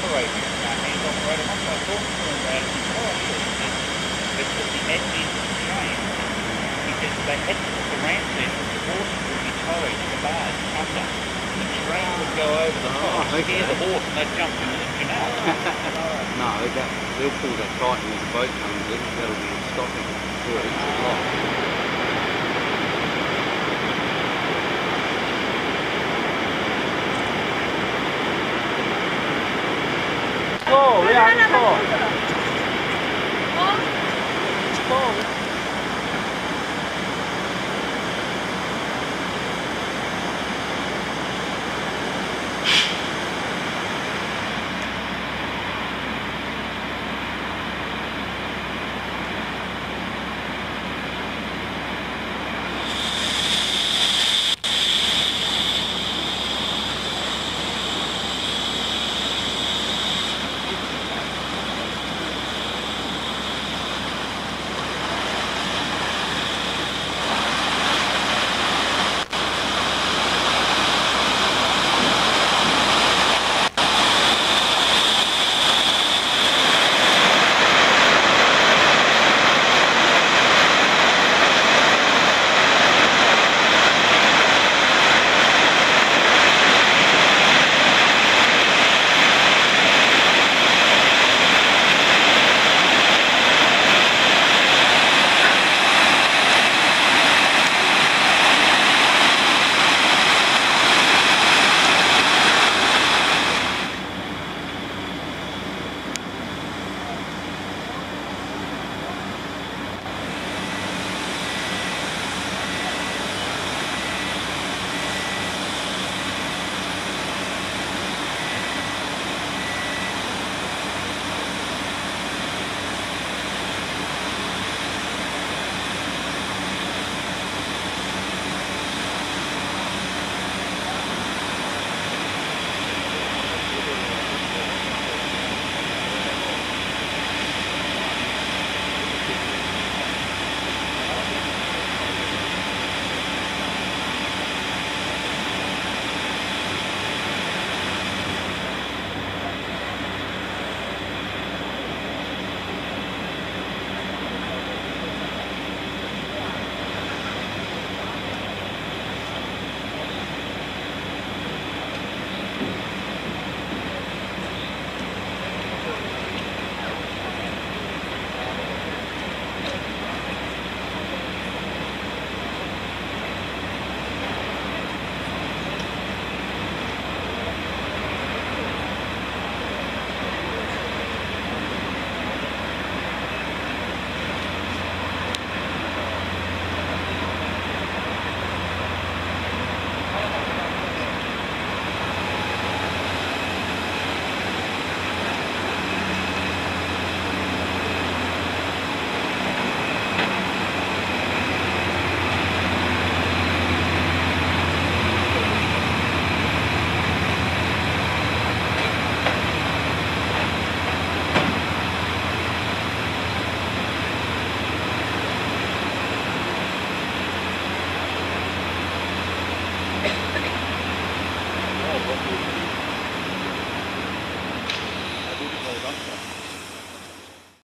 operator, hand operator, once I talked to him about it, he said, oh, sure, he said, but the admin changed. He said they had to put the ramp there because the horses would be towing the barge under. The train would go over the top, scare the horse, and they'd jump into the canal. No, they'll pull that tight when the boat comes in. That'll be stopping before it hits the lock. Oh, yeah,